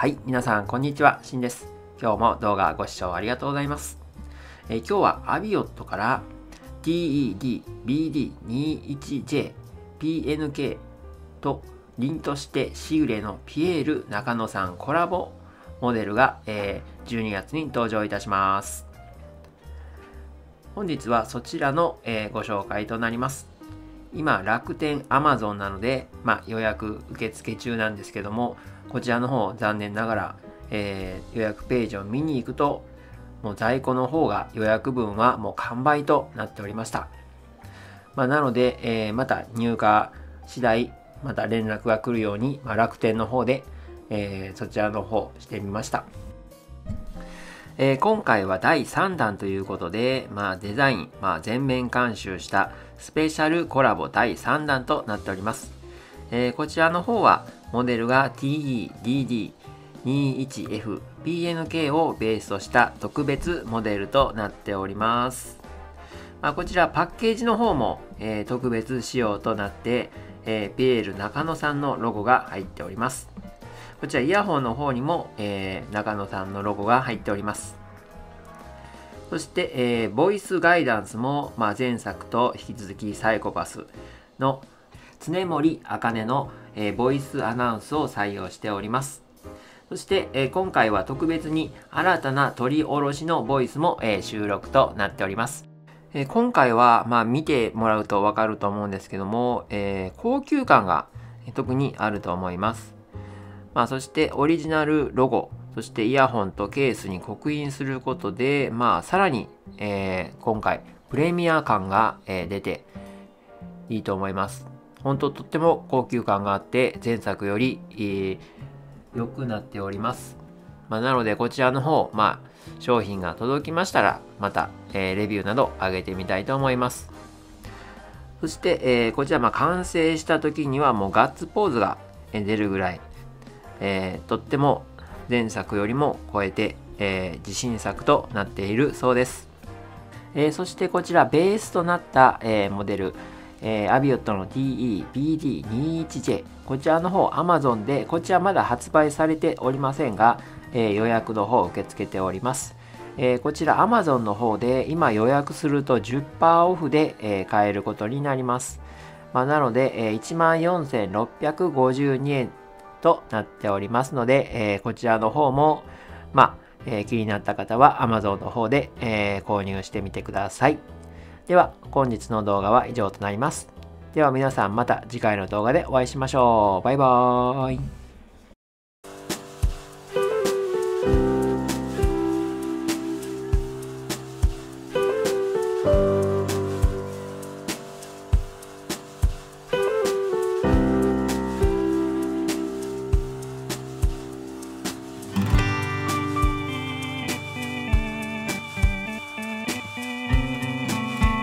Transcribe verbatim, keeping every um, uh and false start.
はい、皆さんこんにちは、しんです。今日も動画ご視聴ありがとうございます。えー、今日はアビオットから ティーイーディービーディーにじゅういちジェイピーエヌケー と凛としてシグレのピエール中野さんコラボモデルが、えー、じゅうにがつに登場いたします。本日はそちらの、えー、ご紹介となります。今、楽天、Amazon なので、まあ、予約受付中なんですけども、こちらの方、残念ながら、えー、予約ページを見に行くと、もう在庫の方が予約分はもう完売となっておりました。まあ、なので、えー、また入荷次第、また連絡が来るように、まあ、楽天の方で、えー、そちらの方してみました。えー、今回はだいさんだんということで、まあ、デザイン、まあ、全面監修したスペシャルコラボだいさんだんとなっております。えー、こちらの方はモデルが ティーイーディーディーにじゅういちエフピーエヌケー をベースとした特別モデルとなっております。まあ、こちらパッケージの方も、えー、特別仕様となって、えー、ピエール中野さんのロゴが入っております。こちらイヤホンの方にも、えー、中野さんのロゴが入っております。そして、えー、ボイスガイダンスも、まあ、前作と引き続きサイコパスの常森茜の、えー、ボイスアナウンスを採用しております。そして、えー、今回は特別に新たな取り下ろしのボイスも、えー、収録となっております。えー、今回は、まあ、見てもらうとわかると思うんですけども、えー、高級感が特にあると思います。まあ、そしてオリジナルロゴ、そしてイヤホンとケースに刻印することで、まあ、さらに、えー、今回プレミア感が、えー、出ていいと思います。本当とっても高級感があって前作より良、えー、くなっております。まあ、なのでこちらの方、まあ、商品が届きましたらまた、えー、レビューなど上げてみたいと思います。そして、えー、こちらまあ完成した時にはもうガッツポーズが出るぐらい、えー、とっても前作よりも超えて、えー、自信作となっているそうです。えー、そしてこちらベースとなった、えー、モデル、えー、アビオットの ティーイービーディーにじゅういちジェイ こちらの方 Amazon でこちらまだ発売されておりませんが、えー、予約の方を受け付けております。えー、こちら Amazon の方で今予約すると じゅっパーセント オフで、えー、買えることになります。まあ、なので、えー、いちまんよんせんろっぴゃくごじゅうにえんとなっておりますので、えー、こちらの方も、まあ、えー、気になった方は Amazon の方で、えー、購入してみてください。では、本日の動画は以上となります。では皆さんまた次回の動画でお会いしましょう。バイバーイ。